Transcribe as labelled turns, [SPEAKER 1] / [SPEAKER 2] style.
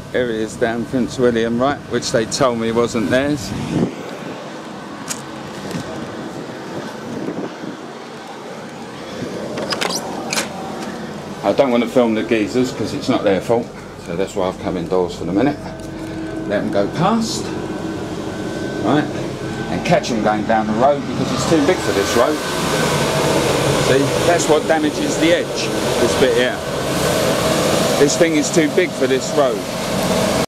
[SPEAKER 1] Here it is down Prince William, right, which they told me wasn't theirs. I don't want to film the geezers because it's not their fault, so that's why I've come indoors for the minute. Let them go past, right, and catch them going down the road because it's too big for this road. See, that's what damages the edge, this bit here. This thing is too big for this road.